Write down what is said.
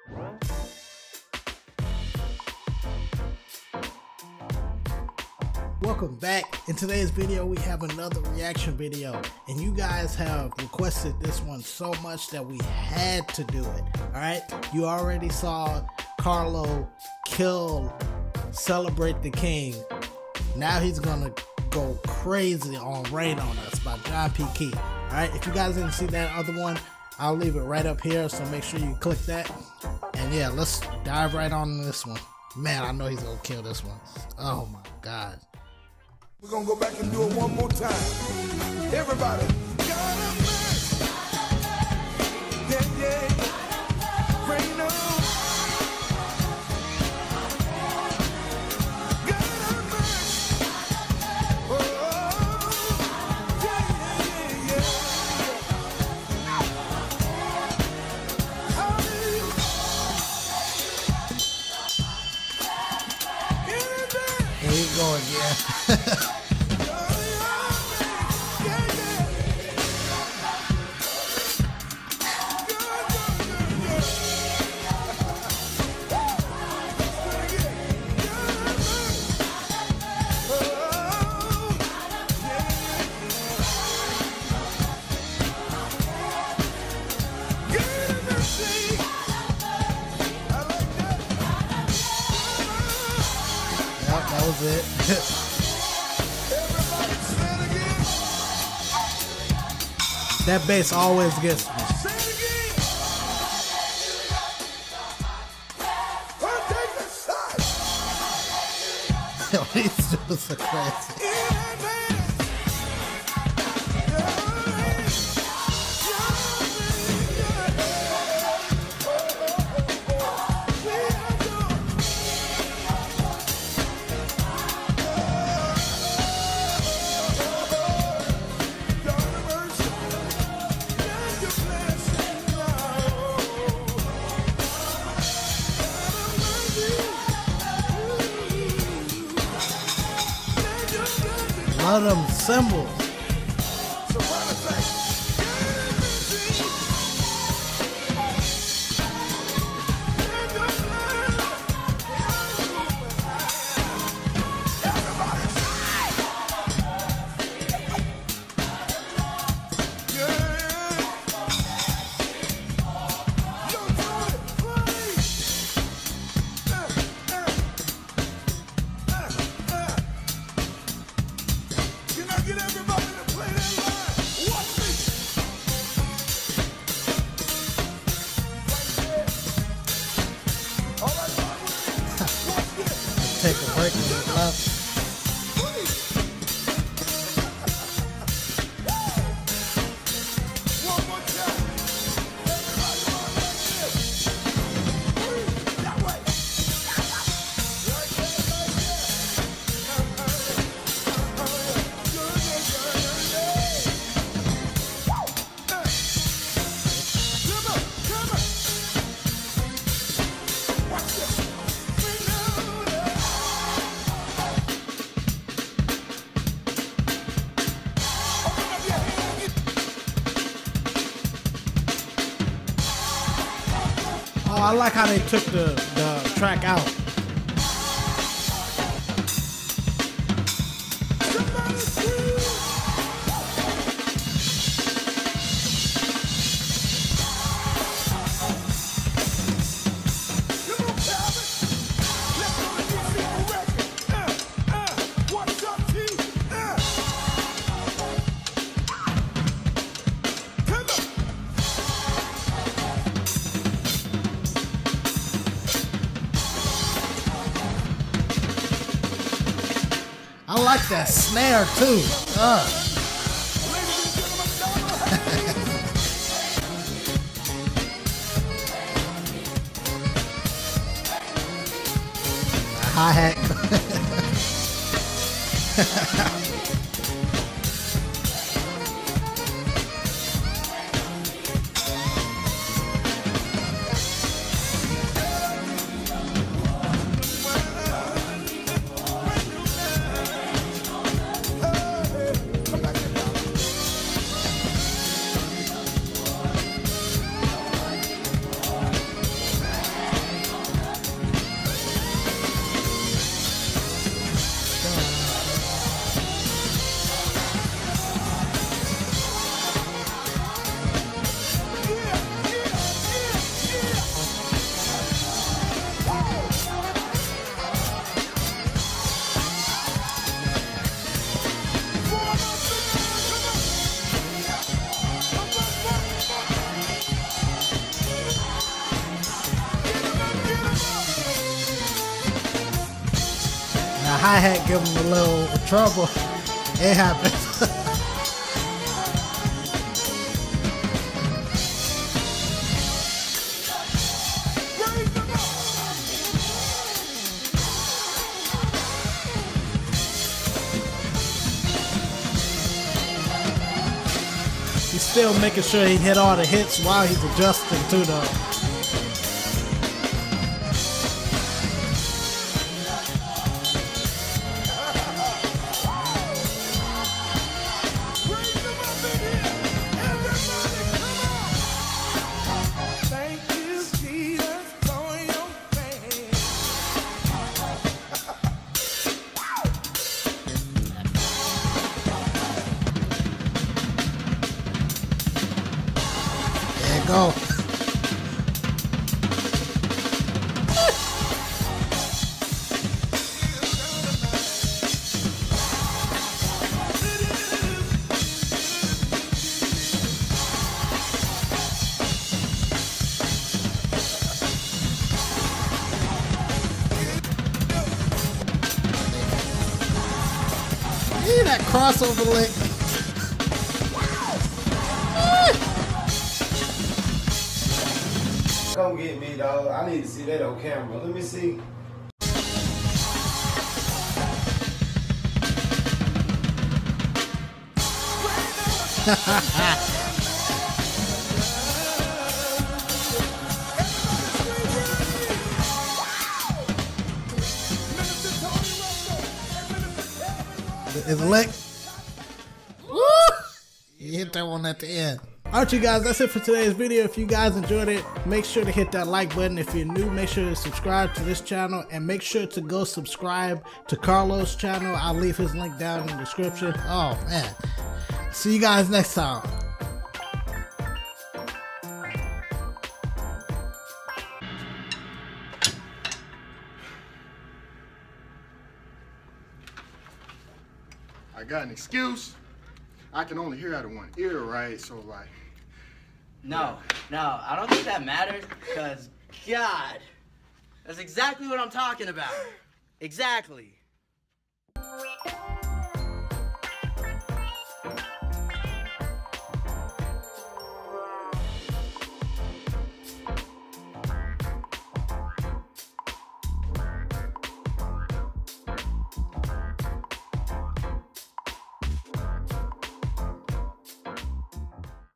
Welcome back. In today's video we have another reaction video, and you guys have requested this one so much that we had to do it. Alright, you already saw Carlo kill Celebrate the King. Now he's gonna go crazy on Rain on Us by John P. Key. Alright, if you guys didn't see that other one, I'll leave it right up here, so make sure you click that. And yeah, let's dive right on into this one. Man, I know he's gonna kill this one. Oh my god. We're gonna go back and do it one more time. Everybody. God of mercy. Yeah, yeah. Rain on. God of mercy. Oh, yeah, yeah, yeah. Hallelujah. Here you go again. That was it. That bass always gets me. Yo, these dudes are crazy. Love them cymbals. Get everybody to play that line. Watch me. Right there. All right, watch this. Take a break and get left. One more time. Everybody run like this. That way. Right there, right there. Oh, I like how they took the track out. I like that snare too. Hi-hat. hi-hat give him a little trouble. It happens. He's still making sure he hit all the hits while he's adjusting too, though. Go. See that crossover lick. Come get me, dog. I need to see that on camera. Let me see. Is a lick. Woo! You hit that one at the end. Alright, you guys, that's it for today's video. If you guys enjoyed it, make sure to hit that like button. If you're new, make sure to subscribe to this channel, and make sure to go subscribe to Carlos' channel. I'll leave his link down in the description. Oh man, see you guys next time. I got an excuse. I can only hear out of one ear, right? So like. No, I don't think that matters, because God, that's exactly what I'm talking about. Exactly.